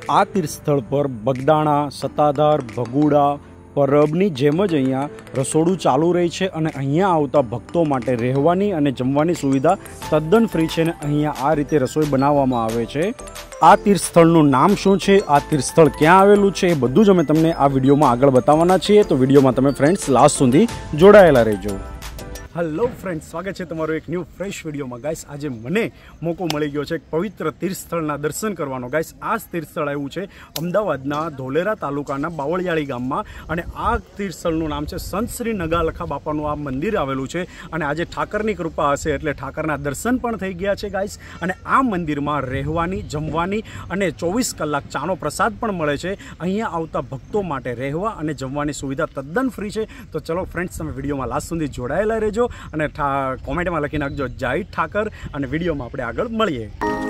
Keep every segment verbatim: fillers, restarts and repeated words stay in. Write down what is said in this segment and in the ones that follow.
આ તીર્થસ્થળ પર બગદાણા, સત્તાધાર, ભગુડા, પરબની જેમ જ અહીંયા રસોડું ચાલુ રહી છે અને અહીંયા આવતા ભક્તો માટે રહેવાની અને જમવાની સુવિધા તદ્દન ફ્રી છે અને અહીંયા આ રીતે રસોઈ બનાવવામાં આવે છે। આ તીર્થસ્થળનું નામ શું છે, આ તીર્થસ્થળ ક્યાં આવેલું છે, એ બધું જ અમે તમને આ વિડીયોમાં આગળ બતાવવાના છીએ। તો વિડીયોમાં તમે ફ્રેન્ડ્સ લાસ્ટ સુધી જોડાયેલા રહેજો। હેલો ફ્રેન્ડ્સ, સ્વાગત છે તમારો એક ન્યૂ ફ્રેશ વિડીયોમાં। ગાઈસ, આજે મને મોકો મળી ગયો છે એક પવિત્ર તીર્થસ્થળના દર્શન કરવાનો। ગાઈસ, આ તીર્થસ્થળ આવ્યું છે અમદાવાદના ધોલેરા તાલુકાના બાવળિયાળી ગામમાં અને આ તીર્થસ્થળનું નામ છે સંત શ્રી નગા લખા બાપાનું આ મંદિર આવેલું છે અને આજે ઠાકરની કૃપા હશે એટલે ઠાકરના દર્શન પણ થઈ ગયા છે ગાઈસ। અને આ મંદિરમાં રહેવાની, જમવાની અને ચોવીસ કલાક ચાનો પ્રસાદ પણ મળે છે। અહીંયા આવતા ભક્તો માટે રહેવા અને જમવાની સુવિધા તદ્દન ફ્રી છે। તો ચલો ફ્રેન્ડ્સ, તમે વિડીયોમાં લાસ્ટ સુધી જોડાયેલા રહેજો અને કોમેન્ટમાં લખી નાખજો જય ઠાકર અને વિડીયોમાં આપણે આગળ મળીએ।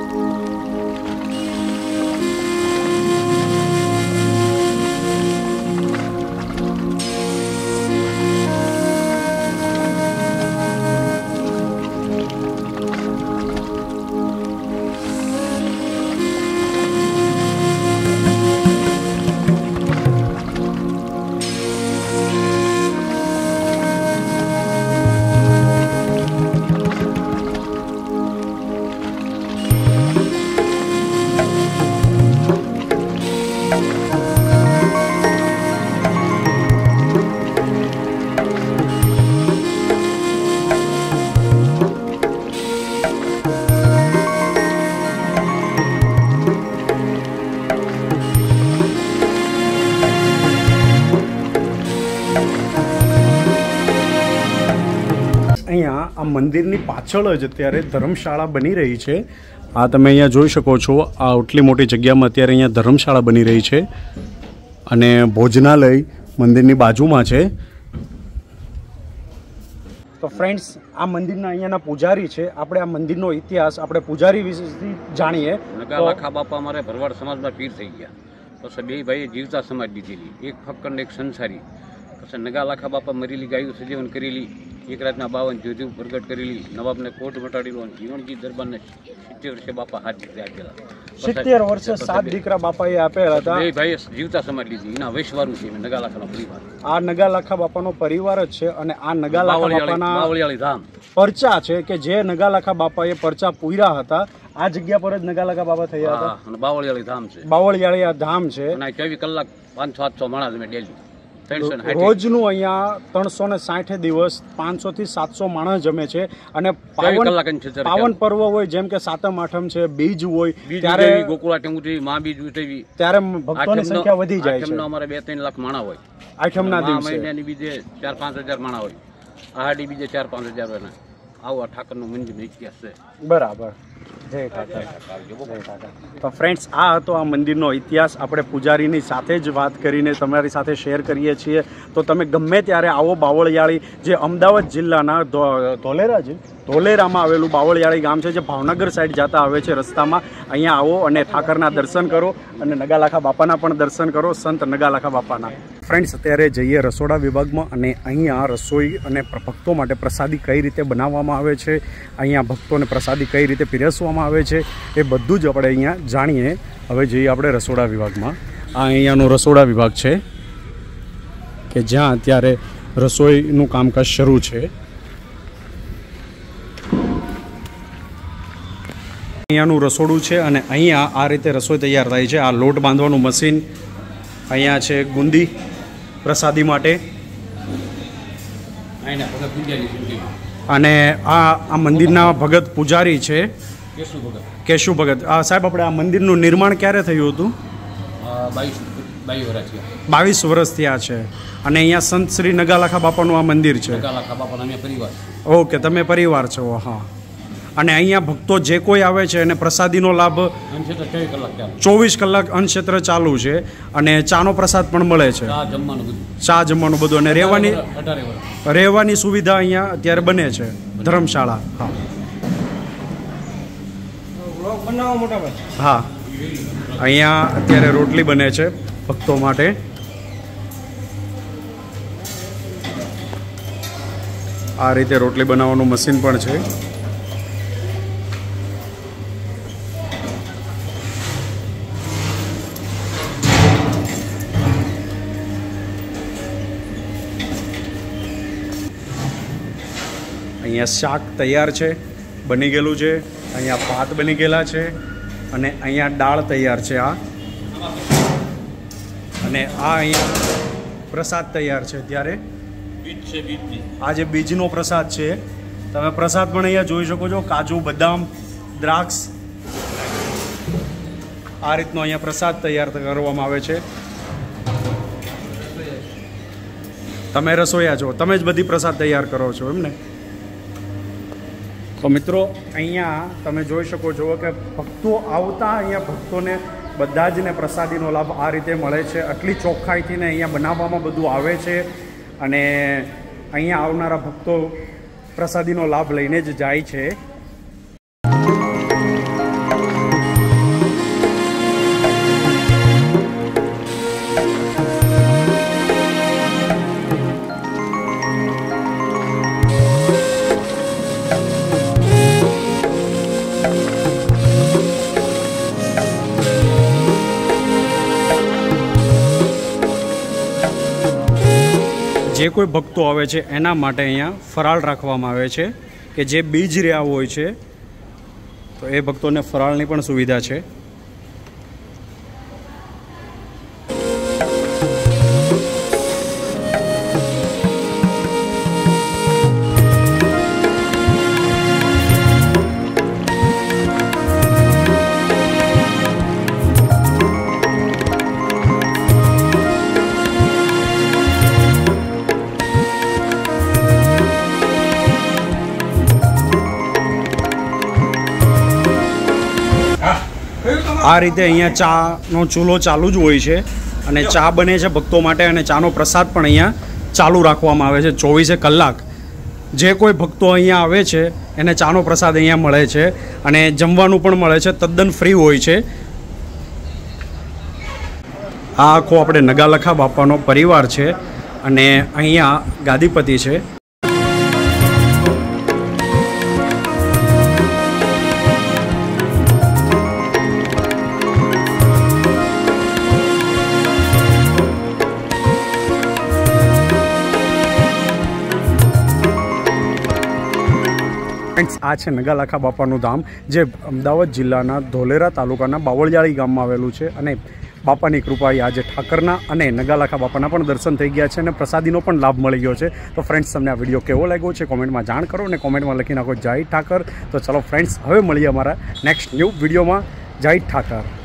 અહીંયા આ મંદિરની પાછળ જ અત્યારે ધર્મશાળા બની રહી છે। આ તમે અહીંયા જોઈ શકો છો, આ આટલી મોટી જગ્યામાં અત્યારે અહીંયા ધર્મશાળા બની રહી છે અને ભોજનાલય મંદિરની બાજુમાં છે। તો ફ્રેન્ડ્સ, આ મંદિરના અહીંયાના પૂજારી છે, આપણે આ મંદિરનો ઇતિહાસ આપણે પૂજારી વિશે જાણીએ। નગા લખા બાપા અમારે ભરવાડ સમાજમાં પીર થઈ ગયા, પછી બે ભાઈએ જીવતા સમાજ દીધેલી, એક ફક્કર ને એક સંસારી। પછી નગા લખા બાપા મરેલી ગાયું સજીવન કરેલી, એક રાતના બાવન જ્યોતિ પ્રગટ કરેલી, નવાબને કોટ મટાડેલો, જીવનજી દરબારને સિત્તેર વર્ષે બાપા હાથ દીકરા આપેલા। સિત્તેર વર્ષે સાત દીકરા બાપાએ આપેલા હતા। બે ભાઈએ જીવતા સમાજ લીધી, એના વૈશ્વારું છે નગા લખાનો પરિવાર। આ નગા લખા બાપાનો પરિવાર જ છે અને આ નગા લખા બાપાના બાવળિયાળી ધામ પરચા છે કે જે નગા લખા બાપાએ પરચા પૂર્યા હતા। આ જગ્યા પર જ નગા લખા બાપા થયા હતા અને બાવળિયાળી ધામ છે। બાવળિયાળી આ ધામ છે અને ચોવીસ કલાક પાંચસો સાતસો માણસ અમે ડેલી રોજનું અહીંયા ત્રણસો ને સાઠ દિવસ પાંચસો થી સાતસો માણસ જમે છે અને પાવન પાવન પર્વ હોય જેમ કે સાતમ આઠમ છે, બીજ હોય ત્યારે ગોકુળાટમ ઉઠી, મા બીજ ઉઠી, ત્યારે ભક્તોની સંખ્યા વધી જાય છે। અમારે બે ત્રણ લાખ માણા હોય આઠમના દિવસે, મહિનાની બીજે ચાર પાંચ હજાર માણા હોય, આહાડી બીજે ચાર પાંચ હજાર હોય। આવું આ ઠાકરનું મંદિર ઇતિહાસ છે। બરાબર, જય ઠાકર, જય ઠાકર। તો ફ્રેન્ડ્સ, આ હતો આ મંદિરનો ઇતિહાસ। આપણે પૂજારીની સાથે જ વાત કરીને તમારી સાથે શેર કરીએ છીએ। તો તમે ગમે ત્યારે આવો બાવળિયાળી, જે અમદાવાદ જિલ્લાના ધોલેરા છે, ધોલેરામાં આવેલું બાવળિયાળી ગામ છે, જે ભાવનગર સાઈડ જતા આવે છે રસ્તામાં। અહીંયા આવો અને ઠાકરના દર્શન કરો અને નગા લખા બાપાના પણ દર્શન કરો, સંત નગા લખા બાપાના। ફ્રેન્ડ્સ, અત્યારે જઈએ રસોડા વિભાગમાં અને અહીંયા રસોઈ અને ભક્તો માટે પ્રસાદી કઈ રીતે બનાવવામાં આવે છે, અહીંયા ભક્તોને પ્રસાદી કઈ રીતે પીરસવામાં આવે છે, એ બધું જ આપણે અહીંયા જાણીએ। હવે જઈએ આપણે રસોડા વિભાગમાં। આ અહીંયાનો રસોડા વિભાગ છે કે જ્યાં અત્યારે રસોઈનું કામકાજ શરૂ છે। અહીંયાનું રસોડું છે અને અહીંયા આ રીતે રસોઈ તૈયાર થાય છે। આ લોટ બાંધવાનું મશીન અહીંયા છે, ગુંદી પ્રસાદી માટે, અને આ આ મંદિરના ભગત પૂજારી છે કેશુ ભગત। આ સાહેબ, આપણે આ મંદિરનું નિર્માણ ક્યારે થયું હતું? બાવીસ વર્ષ થયા છે અને અહીંયા સંત શ્રી નગા લખા બાપાનું આ મંદિર છે। ઓકે, તમે પરિવાર છો, હા। અને અહીંયા ભક્તો જે કોઈ આવે છે એને પ્રસાદીનો લાભ ચોવીસ કલાક અન્નક્ષેત્ર ચાલુ છે અને ચાનો પ્રસાદ પણ મળે છે, ચા જમવાનું બધું, અને રહેવાની રહેવાની સુવિધા અહીંયા અત્યારે બને છે, ધર્મશાળા। હા હા, અહીંયા અત્યારે રોટલી બને છે ભક્તો માટે। આ રીતે રોટલી બનાવવાનું મશીન પણ છે। અહીંયા શાક તૈયાર છે, બની ગયેલું છે। અહીંયા ભાત બની ગયેલા છે અને અહીંયા દાળ તૈયાર છે આ, અને આ અહીંયા પ્રસાદ તૈયાર છે। ત્યારે આ જે બીજનો પ્રસાદ છે, તમે પ્રસાદ પણ અહીંયા જોઈ શકો છો, કાજુ, બદામ, દ્રાક્ષ, આ રીતનો અહીંયા પ્રસાદ તૈયાર કરવામાં આવે છે। તમે રસોઈયા છો, તમે જ બધી પ્રસાદ તૈયાર કરો છો એમ ને? તો મિત્રો અહીંયા તમે જોઈ શકો છો કે ભક્તો આવતા અહીંયા ભક્તોને બધા જ ને પ્રસાદીનો લાભ આ રીતે મળે છે। આટલી ચોખ્ખાઈથી ને અહીંયા બનાવવામાં બધું આવે છે અને અહીંયા આવનારા ભક્તો પ્રસાદીનો લાભ લઈને જ જાય છે। જે કોઈ ભક્તો આવે છે એના માટે અહીંયા ફરાળ રાખવામાં આવે છે કે જે બીજ રહ્યા હોય છે તો એ ભક્તોને ફરાળની પણ સુવિધા છે। આ રીતે અહીંયા ચાનો ચૂલો ચાલુ જ હોય છે અને ચા બને છે ભક્તો માટે, અને ચાનો પ્રસાદ પણ અહીંયા ચાલુ રાખવામાં આવે છે ચોવીસે કલાક। જે કોઈ ભક્તો અહીંયા આવે છે એને ચાનો પ્રસાદ અહીંયા મળે છે અને જમવાનું પણ મળે છે, તદ્દન ફ્રી હોય છે। આ આખો આપણે નગા લખા બાપાનો પરિવાર છે અને અહીંયા ગાદીપતિ છે। આ છે નગા લખા બાપાનું ધામ, જે અમદાવાદ જિલ્લાના ધોલેરા તાલુકાના બાવળિયાળી ગામમાં આવેલું છે। અને બાપાની કૃપાથી આજે ઠાકરના અને નગા લખા બાપાના પણ દર્શન થઈ ગયા છે અને પ્રસાદીનો પણ લાભ મળી ગયો છે। તો ફ્રેન્ડ્સ, તમને આ વિડીયો કેવો લાગ્યો છે કોમેન્ટમાં જાણ કરો અને કોમેન્ટમાં લખી નાખો જય ઠાકર। તો ચલો ફ્રેન્ડ્સ, હવે મળીએ અમારા નેક્સ્ટ ન્યૂ વિડીયોમાં। જય ઠાકર।